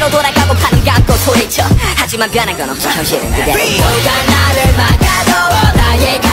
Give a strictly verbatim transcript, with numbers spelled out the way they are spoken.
그대로 돌아가고 판을 감고 소리쳐. 하지만 변한 건 없어 현실은 그대로. 누가 나를 막아도 나의